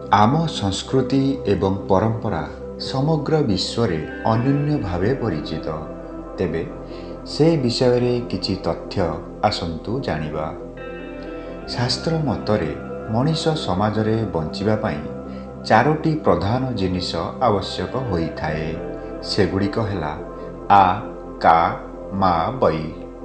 ଆମ ସଂସ୍କୃତି ଏବଂ ପରମ୍ପରା ସମଗ୍ର ବିଶ୍ୱରେ ଅନନ୍ୟ ଭାବେ ପରିଚିତ। ତେବେ ସେ ବିଷୟରେ କିଛି ତଥ୍ୟ ଆସନ୍ତୁ ଜାଣିବା। ଶାସ୍ତ୍ର ମତରେ ମଣିଷ ସମାଜରେ ବଞ୍ଚିବା ପାଇଁ 4ଟି ପ୍ରଧାନ ଜିନିଷ ଆବଶ୍ୟକ ହୋଇଥାଏ। ସେଗୁଡ଼ିକ ହେଲା ଆ, କା, ମା, ବଇ।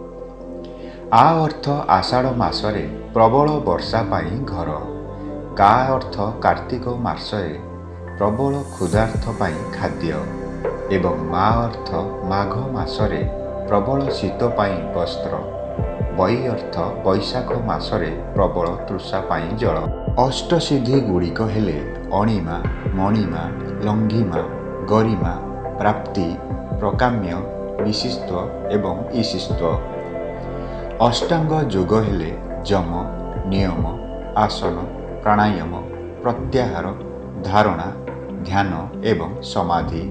ଆ ଅର୍ଥ ଆଷାଢ଼ ମାସରେ ପ୍ରବଳ ବର୍ଷା ପାଇଁ ଘର। କା ଅର୍ଥ କାର୍ତ୍ତିକ ମାସରେ ପ୍ରବଳ କ୍ଷୁଧାର୍ଥ ପାଇଁ ଖାଦ୍ୟ ଏବଂ ମା ଅର୍ଥ ମାଘ ମାସରେ ପ୍ରବଳ ଶୀତ ପାଇଁ ବସ୍ତ୍ର। ବଇ ଅର୍ଥ ବୈଶାଖ ମାସରେ ପ୍ରବଳ ତୃଷା ପାଇଁ ଜଳ। ଅଷ୍ଟସିଦ୍ଧି ଗୁଡ଼ିକ ହେଲେ ଅଣିମା, ମଣିମା, ଲଙ୍ଘିମା, ଗରିମା, ପ୍ରାପ୍ତି, ପ୍ରକାମ୍ୟ, ବିଶିଷ୍ଟ ଏବଂ ଇଶିଷ୍ଟ। ଅଷ୍ଟାଙ୍ଗ ଯୋଗ ହେଲେ ଯମ, ନିୟମ, ଆସନ, ପ୍ରାଣାୟାମ, ପ୍ରତ୍ୟାହାର, ଧାରଣା, ଧ୍ୟାନ ଏବଂ ସମାଧି।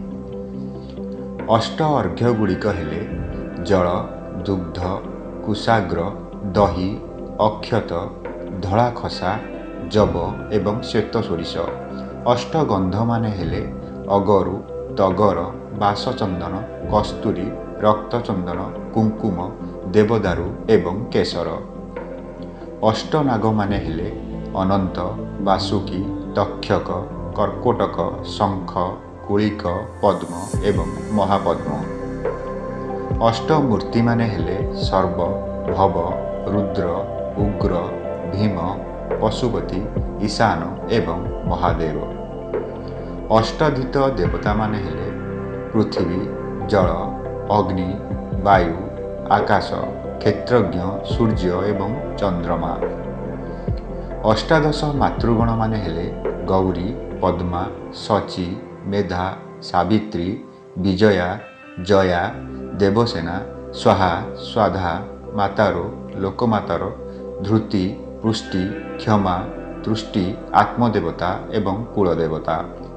ଅଷ୍ଟ ଅର୍ଘ୍ୟ ଗୁଡ଼ିକ ହେଲେ ଜଳ, ଦୁଗ୍ଧ, କୁଶାଗ୍ର, ଦହି, ଅକ୍ଷତ, ଧଳା ଖସା, ଯବ ଏବଂ ଶ୍ଵେତ ସୋରିଷ। ଅଷ୍ଟଗନ୍ଧମାନେ ହେଲେ ଅଗରୁ, ତଗର, ବାସଚନ୍ଦନ, କସ୍ତୁରୀ, ରକ୍ତଚନ୍ଦନ, କୁଙ୍କୁମ, ଦେବଦାରୁ ଏବଂ କେଶର। ଅଷ୍ଟନାଗମାନେ ହେଲେ ଅନନ୍ତ, ବାସୁକୀ, ତକ୍ଷକ, କର୍କୋଟକ, ଶଙ୍ଖ, କୁଳିକ, ପଦ୍ମ ଏବଂ ମହାପଦ୍ମ। ଅଷ୍ଟମୂର୍ତ୍ତିମାନେ ହେଲେ ସର୍ବ, ଭବ, ରୁଦ୍ର, ଉଗ୍ର, ଭୀମ, ପଶୁପତି, ଈଶାନ ଏବଂ ମହାଦେବ। ଅଷ୍ଟାଧିତ ଦେବତାମାନେ ହେଲେ ପୃଥିବୀ, ଜଳ, ଅଗ୍ନି, ବାୟୁ, ଆକାଶ, କ୍ଷେତ୍ରଜ୍ଞ, ସୂର୍ଯ୍ୟ ଏବଂ ଚନ୍ଦ୍ରମା। ଅଷ୍ଟାଦଶ ମାତୃଗଣମାନେ ହେଲେ ଗୌରୀ, ପଦ୍ମା, ଶଚୀ, ମେଧା, ସାବିତ୍ରୀ, ବିଜୟା, ଜୟା, ଦେବସେନା, ସ୍ୱାହା, ସ୍ୱାଧା, ମାତାରୋ, ଲୋକମାତାର, ଧୃତି, ପୁଷ୍ଟି, କ୍ଷମା, ତୃଷ୍ଟି, ଆତ୍ମଦେବତା ଏବଂ କୁଳଦେବତା।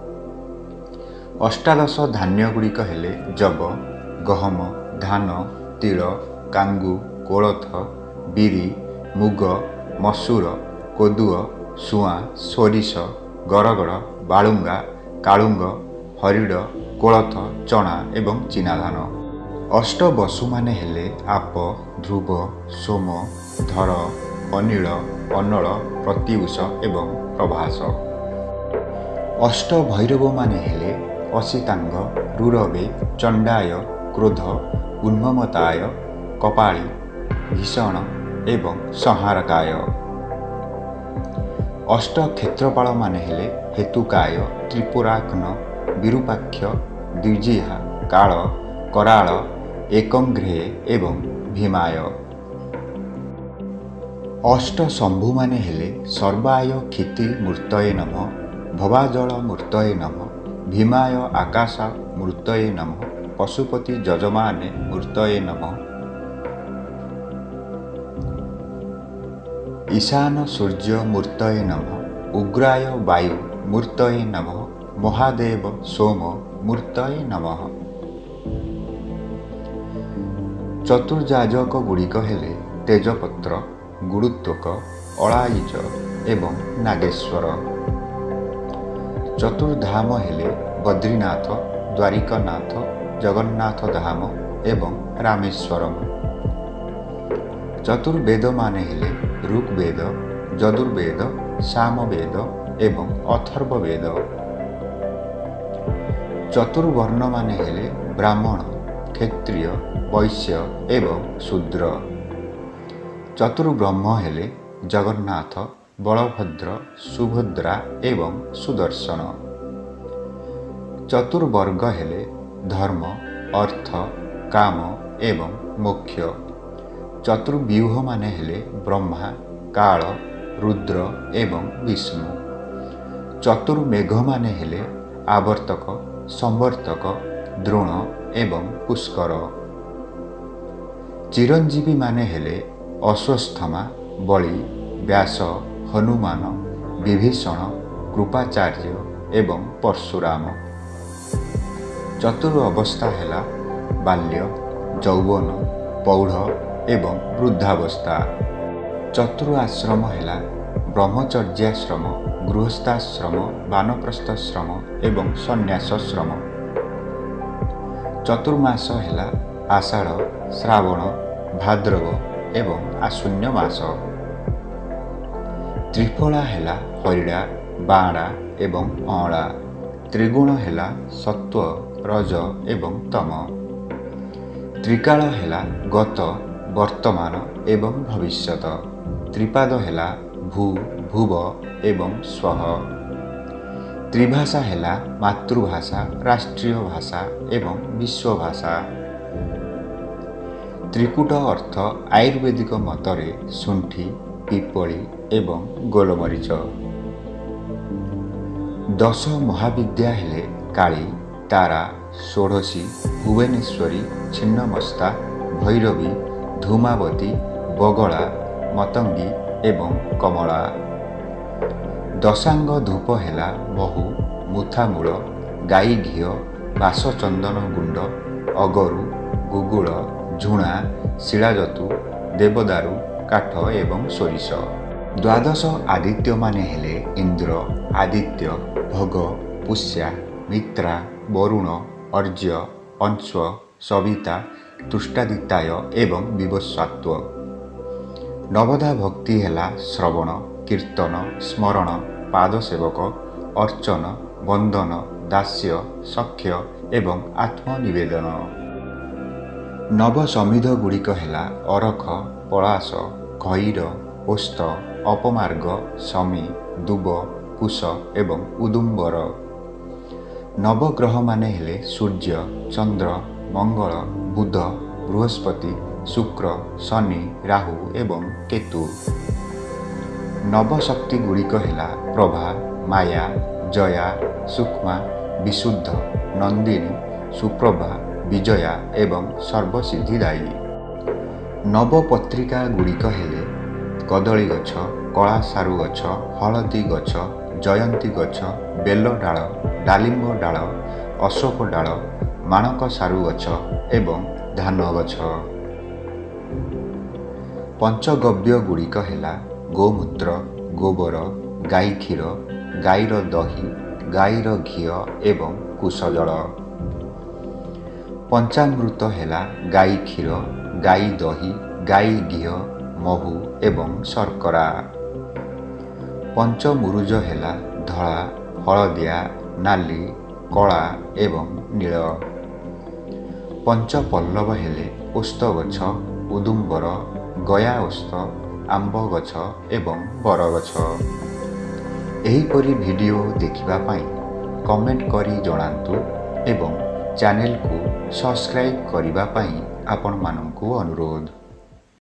ଅଷ୍ଟାଦଶ ଧାନ୍ୟ ଗୁଡ଼ିକ ହେଲେ ଯବ, ଗହମ, ଧାନ, ତିଳ, କାଙ୍ଗୁ, କୋଳଥ, ବିରି, ମୁଗ, ମସୁର, କୋଦୁଅ, ସୁଆଁ, ସୋରିଷ, ଗରଗଡ଼, ବାଳୁଙ୍ଗା, କାଳୁଙ୍ଗ, ହରିଡ଼, କୋଳଥ, ଚଣା ଏବଂ ଚୀନାଧାନ। ଅଷ୍ଟବସୁମାନେ ହେଲେ ଆପ୍, ଧ୍ରୁବ, ସୋମ, ଧର, ଅନିଳ, ଅନଳ, ପ୍ରତ୍ୟୁଷ ଏବଂ ପ୍ରଭାସ। ଅଷ୍ଟଭୈରବମାନେ ହେଲେ ଅସିତାଙ୍ଗ, ରୁରବେ, ଚଣ୍ଡାୟ, କ୍ରୋଧ, ଉନ୍ମମତାୟ, କପାଳୀ, ଭୀଷଣ ଏବଂ ସଂହାରକାୟ। ଅଷ୍ଟକ୍ଷେତ୍ରପାଳମାନେ ହେଲେ ହେତୁକାୟ, ତ୍ରିପୁରାଗ୍ନ, ବିରୂପାକ୍ଷ, ଦ୍ୱିଜିହା, କାଳ, କରାଳ, ଏକଂଘ୍ରେୟ ଏବଂ ଭୀମାୟ। ଅଷ୍ଟଶମ୍ଭୁମାନେ ହେଲେ ସର୍ବାୟ କ୍ଷିତି ମୂର୍ତ୍ତୟେ ନମଃ, ଭବାଜଳ ମୂର୍ତ୍ତୟେ ନମଃ, ଭୀମାୟ ଆକାଶ ମୂର୍ତ୍ତୟେ ନମଃ, ପଶୁପତି ଯଜମାନେ ମୂର୍ତ୍ତୟେ ନମଃ, ଈଶାନ ସୂର୍ଯ୍ୟ ମୂର୍ତ୍ତୟେ ନମଃ, ଉଗ୍ରାୟ ବାୟୁ ମୂର୍ତ୍ତୟେ ନମଃ, ମହାଦେବ ସୋମ ମୂର୍ତ୍ତୟେ ନମଃ। ଚତୁର୍ଯାଜକ ଗୁଡ଼ିକ ହେଲେ ତେଜପତ୍ର, ଗୁରୁତ୍ୱକ, ଅଳାଇଜ ଏବଂ ନାଗେଶ୍ୱର। ଚତୁର୍ଧାମ ହେଲେ ବଦ୍ରିନାଥ, ଦ୍ୱାରିକନାଥ, ଜଗନ୍ନାଥ ଧାମ ଏବଂ ରାମେଶ୍ୱରମ। ଚତୁର୍ବେଦମାନେ ହେଲେ ଋଗ୍ବେଦ, ଯଜୁର୍ବେଦ, ସାମବେଦ ଏବଂ ଅଥର୍ବବେଦ। ଚତୁର୍ବର୍ଣ୍ଣମାନେ ହେଲେ ବ୍ରାହ୍ମଣ, କ୍ଷତ୍ରିୟ, ବୈଶ୍ୟ ଏବଂ ଶୂଦ୍ର। ଚତୁର୍ବ୍ରହ୍ମ ହେଲେ ଜଗନ୍ନାଥ, ବଳଭଦ୍ର, ସୁଭଦ୍ରା ଏବଂ ସୁଦର୍ଶନ। ଚତୁର୍ବର୍ଗ ହେଲେ ଧର୍ମ, ଅର୍ଥ, କାମ ଏବଂ ମୋକ୍ଷ। ଚତୁର୍ବ୍ୟୁହମାନେ ହେଲେ ବ୍ରହ୍ମା, କାଳ, ରୁଦ୍ର ଏବଂ ବିଷ୍ଣୁ। ଚତୁର୍ମେଘମାନେ ହେଲେ ଆବର୍ତ୍ତକ, ସମ୍ବର୍ତ୍ତକ, ଦ୍ରୋଣ ଏବଂ ପୁଷ୍କର। ଚିରଞ୍ଜୀବୀମାନେ ହେଲେ ଅଶ୍ୱତ୍ଥାମା, ବଳି, ବ୍ୟାସ, ହନୁମାନ, ବିଭୀଷଣ, କୃପାଚାର୍ଯ୍ୟ ଏବଂ ପରଶୁରାମ। ଚତୁର୍ ଅବସ୍ଥା ହେଲା ବାଲ୍ୟ, ଯୌବନ, ପୌଢ଼ ଏବଂ ବୃଦ୍ଧାବସ୍ଥା। ଚତୁର୍ ଆଶ୍ରମ ହେଲା ବ୍ରହ୍ମଚର୍ଯ୍ୟାଶ୍ରମ, ଗୃହସ୍ଥାଶ୍ରମ, ବାନପ୍ରସ୍ଥାଶ୍ରମ ଏବଂ ସନ୍ନ୍ୟାସାଶ୍ରମ। ଚତୁର୍ମାସ ହେଲା ଆଷାଢ଼, ଶ୍ରାବଣ, ଭାଦ୍ରବ ଏବଂ ଆଶ୍ୱିନ ମାସ। ତ୍ରିଫଳା ହେଲା ହରିଡ଼ା, ବାଆଡ଼ା ଏବଂ ଅଁଳା। ତ୍ରିଗୁଣ ହେଲା ସତ୍ଵ, ରଜ ଏବଂ ତମ। ତ୍ରିକାଳ ହେଲା ଗତ, ବର୍ତ୍ତମାନ ଏବଂ ଭବିଷ୍ୟତ। ତ୍ରିପାଦ ହେଲା ଭୂ, ଭୁବ ଏବଂ ସ୍ୱଃ। ତ୍ରିଭାଷା ହେଲା ମାତୃଭାଷା, ରାଷ୍ଟ୍ରୀୟ ଭାଷା ଏବଂ ବିଶ୍ୱଭାଷା। ତ୍ରିକୂଟ ଅର୍ଥ ଆୟୁର୍ବେଦିକ ମତରେ ଶୁଣ୍ଠି, ପିପଳି ଏବଂ ଗୋଲମରିଚ। ଦଶ ମହାବିଦ୍ୟା ହେଲେ କାଳୀ, ତାରା, ଷୋଡ଼ଶୀ, ଭୁବନେଶ୍ୱରୀ, ଛିନ୍ନମସ୍ତା, ଭୈରବୀ, ଧୂମାବତୀ, ବଗଳା, ମତଙ୍ଗୀ ଏବଂ କମଳା। ଦଶାଙ୍ଗ ଧୂପ ହେଲା ମହୁ, ମୁଥାମୂଳ, ଗାଈ ଘିଅ, ବାସଚନ୍ଦନ ଗୁଣ୍ଡ, ଅଗରୁ, ଗୁଗୁଳ, ଝୁଣା, ଶିଳାଯତୁ, ଦେବଦାରୁ କାଠ ଏବଂ ସୋରିଷ। ଦ୍ୱାଦଶ ଆଦିତ୍ୟମାନେ ହେଲେ ଇନ୍ଦ୍ର, ଆଦିତ୍ୟ, ଭଗ, ପୁଷ୍ୟା, ମିତ୍ରା, ବରୁଣ, ଅର୍ଜ୍ୟ, ଅଂଶ, ସବିତା, ତୁଷ୍ଟାଦିତାୟ ଏବଂ ବିବସ୍ୱାତ୍ୱ। ନବଧା ଭକ୍ତି ହେଲା ଶ୍ରବଣ, କୀର୍ତ୍ତନ, ସ୍ମରଣ, ପାଦସେବକ, ଅର୍ଚ୍ଚନ, ବନ୍ଦନ, ଦାସ୍ୟ, ସଖ୍ୟ ଏବଂ ଆତ୍ମନିବେଦନ। ନବ ସମିଧ ଗୁଡ଼ିକ ହେଲା ଅରଖ, ପଳାଶ, ଖଇର, ଓସ୍ତ, ଅପମାର୍ଗ, ସମୀ, ଦୁବ, କୁଶ ଏବଂ ଉଦୁମ୍ବର। ନବଗ୍ରହମାନେ ହେଲେ ସୂର୍ଯ୍ୟ, ଚନ୍ଦ୍ର, ମଙ୍ଗଳ, ବୁଧ, ବୃହସ୍ପତି, ଶୁକ୍ର, ଶନି, ରାହୁ ଏବଂ କେତୁ। ନବଶକ୍ତି ଗୁଡ଼ିକ ହେଲା ପ୍ରଭା, ମାୟା, ଜୟା, ସୂକ୍ଷ୍ମା, ବିଶୁଦ୍ଧ, ନନ୍ଦିନୀ, ସୁପ୍ରଭା, ବିଜୟା ଏବଂ ସର୍ବସିଦ୍ଧିଦାୟୀ। ନବପତ୍ରିକା ଗୁଡ଼ିକ ହେଲେ କଦଳୀ ଗଛ, କଳା ସାରୁ ଗଛ, ହଳଦୀ ଗଛ, ଜୟନ୍ତୀ ଗଛ, ବେଲ ଡାଳ, ଡାଲିମ୍ବ ଡାଳ, ଅଶୋକ ଡାଳ, ମାଣକ ସାରୁ ଗଛ ଏବଂ ଧାନ ଗଛ। ପଞ୍ଚଗବ୍ୟ ଗୁଡ଼ିକ ହେଲା ଗୋମୂତ୍ର, ଗୋବର, ଗାଈ କ୍ଷୀର, ଗାଈର ଦହି, ଗାଈର ଘିଅ ଏବଂ କୁଶଜଳ। ପଞ୍ଚାମୃତ ହେଲା ଗାଈ କ୍ଷୀର, ଗାଈ ଦହି, ଗାଈ ଘିଅ, ମହୁ ଏବଂ ଶର୍କରା। ପଞ୍ଚମୁରୁଜ ହେଲା ଧଳା, ହଳଦିଆ, ନାଲି, କଳା ଏବଂ ନୀଳ। ପଞ୍ଚପଲ୍ଲବ ହେଲେ ଓସ୍ତ ଗଛ, ଉଦୁମ୍ବର, ଗୟା ଓସ୍ତ, ଆମ୍ବ ଗଛ ଏବଂ ବରଗଛ। ଏହିପରି ଭିଡ଼ିଓ ଦେଖିବା ପାଇଁ କମେଣ୍ଟ କରି ଜଣାନ୍ତୁ ଏବଂ ଚ୍ୟାନେଲକୁ ସବସ୍କ୍ରାଇବ୍ କରିବା ପାଇଁ ଆପଣମାନଙ୍କୁ ଅନୁରୋଧ।